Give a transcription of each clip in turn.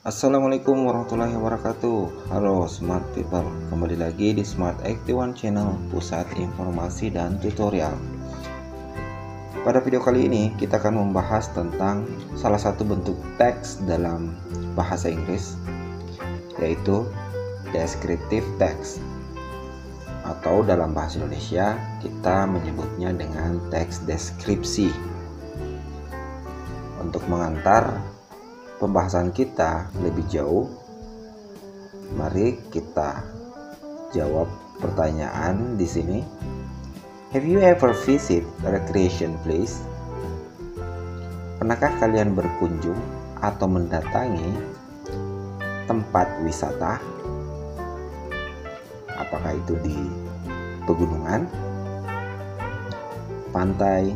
Assalamualaikum warahmatullahi wabarakatuh. Halo Smart People, kembali lagi di Smart 81 Channel, pusat informasi dan tutorial. Pada video kali ini kita akan membahas tentang salah satu bentuk teks dalam bahasa Inggris, yaitu descriptive text, atau dalam bahasa Indonesia kita menyebutnya dengan teks deskripsi. Untuk mengantar pembahasan kita lebih jauh, mari kita jawab pertanyaan di sini. Have you ever visit a recreation place? Pernahkah kalian berkunjung atau mendatangi tempat wisata? Apakah itu di pegunungan, pantai,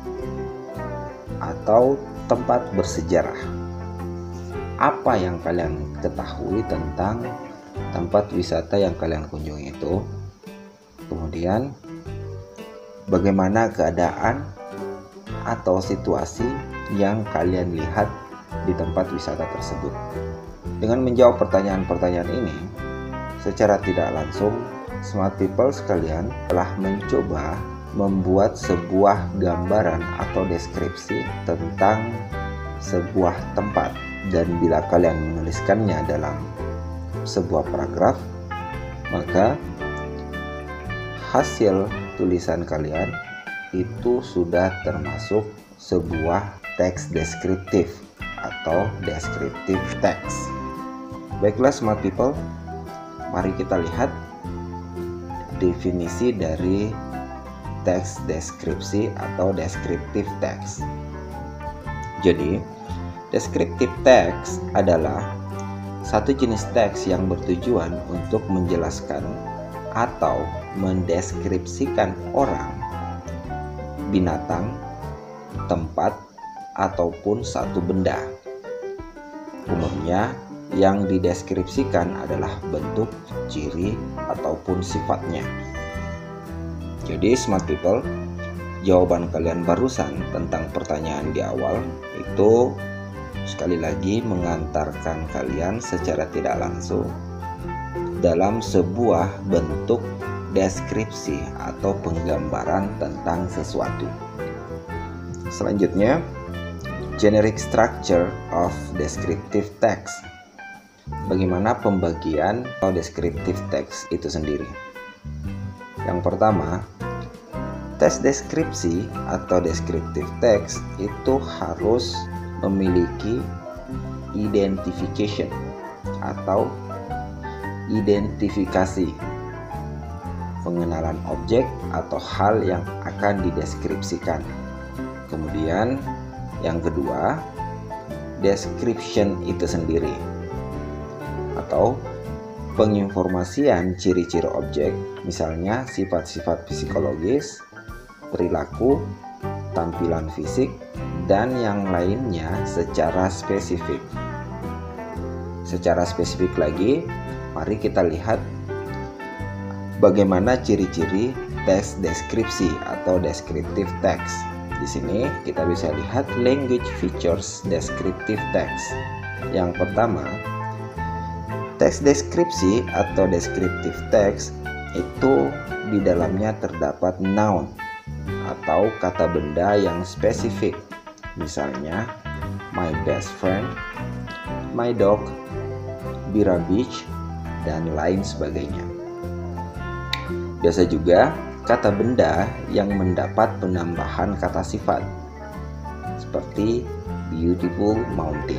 atau tempat bersejarah? Apa yang kalian ketahui tentang tempat wisata yang kalian kunjungi itu? Kemudian, bagaimana keadaan atau situasi yang kalian lihat di tempat wisata tersebut? Dengan menjawab pertanyaan-pertanyaan ini, secara tidak langsung, Smart People sekalian telah mencoba membuat sebuah gambaran atau deskripsi tentang sebuah tempat. Dan bila kalian menuliskannya dalam sebuah paragraf, maka hasil tulisan kalian itu sudah termasuk sebuah teks deskriptif atau descriptive text. Baiklah Smart People, mari kita lihat definisi dari teks deskripsi atau descriptive text. Jadi, descriptive text adalah satu jenis teks yang bertujuan untuk menjelaskan atau mendeskripsikan orang, binatang, tempat, ataupun satu benda. Umumnya, yang dideskripsikan adalah bentuk, ciri, ataupun sifatnya. Jadi, Smart People, jawaban kalian barusan tentang pertanyaan di awal itu sekali lagi mengantarkan kalian secara tidak langsung dalam sebuah bentuk deskripsi atau penggambaran tentang sesuatu. Selanjutnya, generic structure of descriptive text. Bagaimana pembagian atau descriptive text itu sendiri? Yang pertama, teks deskripsi atau descriptive text itu harus memiliki identification atau identifikasi, pengenalan objek atau hal yang akan dideskripsikan. Kemudian yang kedua, description itu sendiri atau penginformasian ciri-ciri objek, misalnya sifat-sifat psikologis, perilaku, tampilan fisik, dan yang lainnya secara spesifik. Secara spesifik lagi, mari kita lihat bagaimana ciri-ciri teks deskripsi atau descriptive text. Di sini kita bisa lihat language features descriptive text. Yang pertama, teks deskripsi atau descriptive text itu di dalamnya terdapat noun atau kata benda yang spesifik. Misalnya, my best friend, my dog, Bira Beach, dan lain sebagainya. Biasa juga kata benda yang mendapat penambahan kata sifat, seperti beautiful mountain.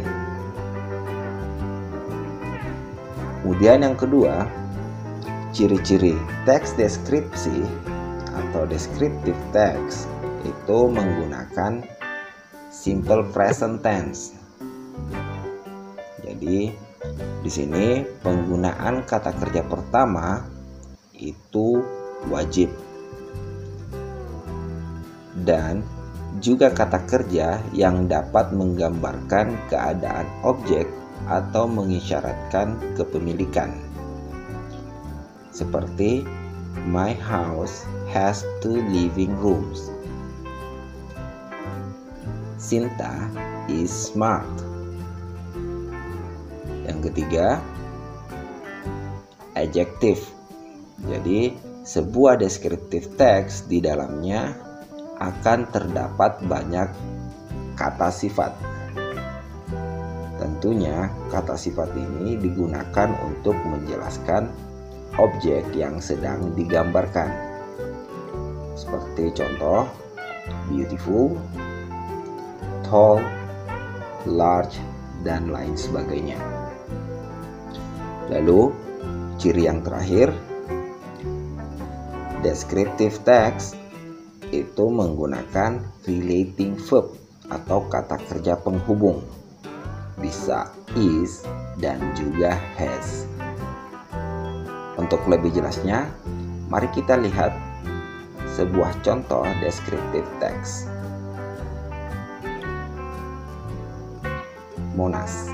Kemudian yang kedua, ciri-ciri teks deskripsi atau descriptive text itu menggunakan simple present tense. Jadi di sini penggunaan kata kerja pertama itu wajib, dan juga kata kerja yang dapat menggambarkan keadaan objek atau mengisyaratkan kepemilikan, seperti my house has 2 living rooms. Sinta is smart. Yang ketiga, adjective. Jadi, sebuah descriptive text di dalamnya akan terdapat banyak kata sifat. Tentunya, kata sifat ini digunakan untuk menjelaskan objek yang sedang digambarkan. Seperti contoh, beautiful, tall, large, dan lain sebagainya. Lalu, ciri yang terakhir, descriptive text itu menggunakan relating verb atau kata kerja penghubung. Bisa is dan juga has. Untuk lebih jelasnya, mari kita lihat sebuah contoh descriptive text. Monas.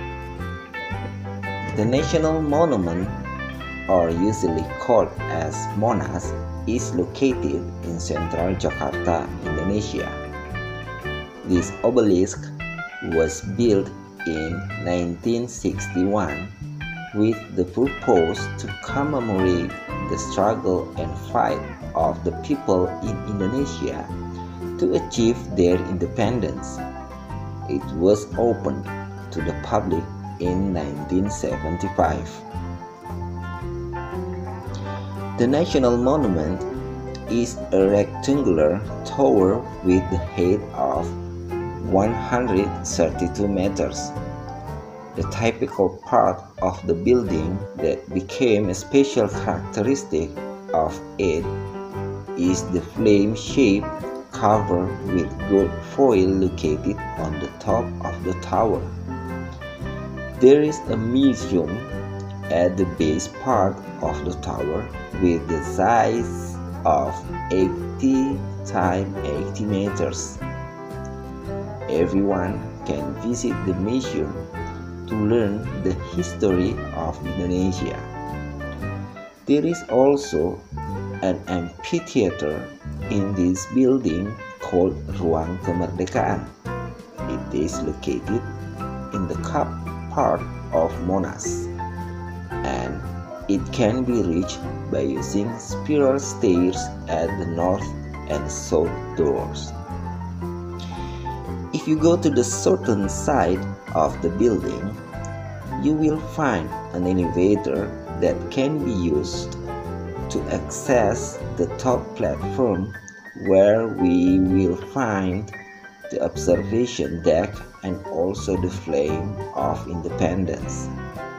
The national monument, or usually called as Monas, is located in central Jakarta, Indonesia. This obelisk was built in 1961 with the purpose to commemorate the struggle and fight of the people in Indonesia to achieve their independence. It was opened to the public in 1975. The national monument is a rectangular tower with the height of 132 meters. The typical part of the building that became a special characteristic of it is the flame-shaped cover with gold foil located on the top of the tower. There is a museum at the base part of the tower with the size of 80 times 80 meters. Everyone can visit the museum to learn the history of Indonesia. There is also an amphitheater in this building called Ruang Kemerdekaan. It is located in the cup part of Monas, and it can be reached by using spiral stairs at the north and south doors. If you go to the southern side of the building, you will find an elevator that can be used to access the top platform, where we will find the observation deck and also the Flame of Independence.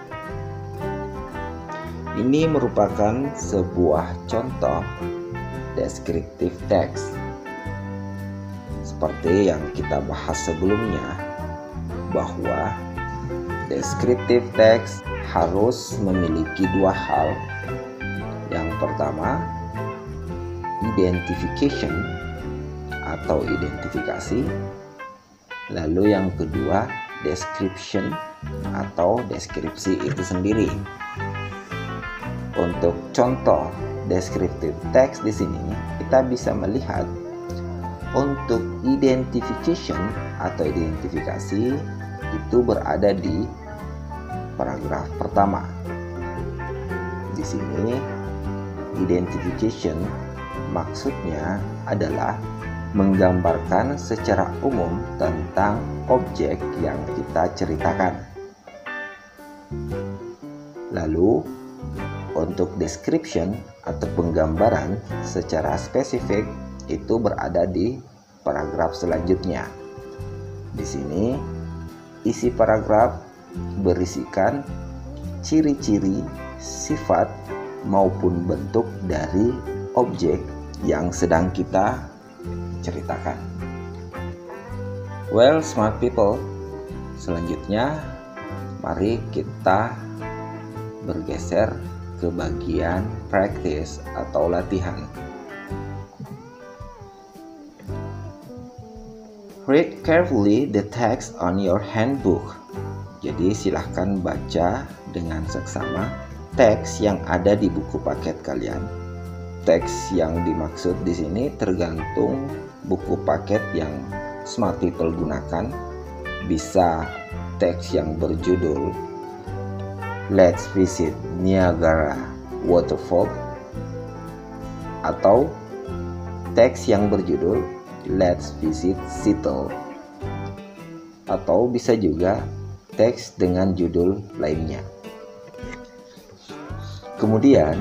Ini merupakan sebuah contoh descriptive text. Seperti yang kita bahas sebelumnya, bahwa descriptive text harus memiliki dua hal. Yang pertama, identification atau identifikasi. Lalu yang kedua, description atau deskripsi itu sendiri. Untuk contoh descriptive text di sini, kita bisa melihat untuk identification atau identifikasi itu berada di paragraf pertama. Di sini identification maksudnya adalah menggambarkan secara umum tentang objek yang kita ceritakan. Lalu untuk description atau penggambaran secara spesifik itu berada di paragraf selanjutnya. Di sini isi paragraf berisikan ciri-ciri, sifat maupun bentuk dari objek yang sedang kita ceritakan. Well, smart people, selanjutnya mari kita bergeser ke bagian practice atau latihan. Read carefully the text on your handbook. Jadi silahkan baca dengan seksama teks yang ada di buku paket kalian. Teks yang dimaksud di sini tergantung buku paket yang smart people gunakan. Bisa teks yang berjudul let's visit Niagara Waterfall, atau teks yang berjudul let's visit Seattle, atau bisa juga teks dengan judul lainnya. Kemudian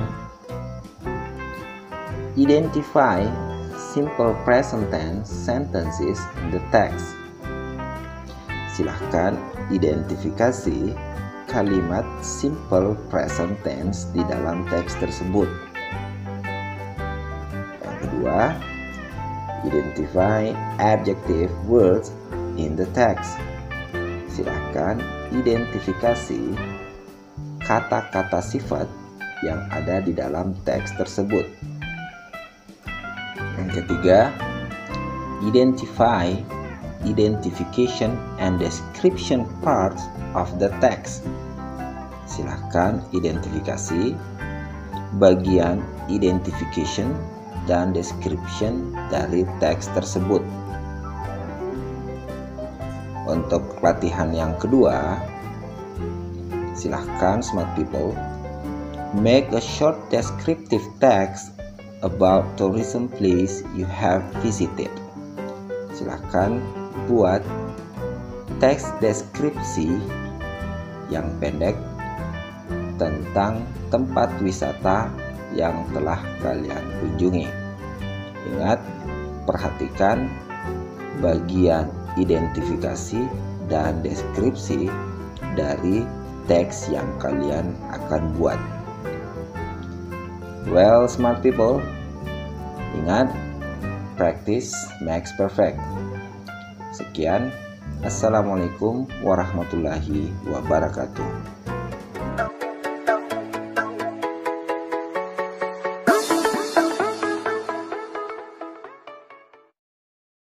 identify simple present tense sentences in the text. Silahkan identifikasi kalimat simple present tense di dalam teks tersebut. Yang kedua, identify adjective words in the text. Silahkan identifikasi kata-kata sifat yang ada di dalam teks tersebut. Yang ketiga, identify identification and description parts of the text. Silahkan identifikasi bagian identification dan description dari teks tersebut. Untuk latihan yang kedua, silahkan smart people make a short descriptive text about tourism place you have visited. Silahkan buat teks deskripsi yang pendek tentang tempat wisata yang telah kalian kunjungi. Ingat, perhatikan bagian identifikasi dan deskripsi dari teks yang kalian akan buat. Well, smart people, ingat, practice makes perfect. Sekian, assalamualaikum warahmatullahi wabarakatuh.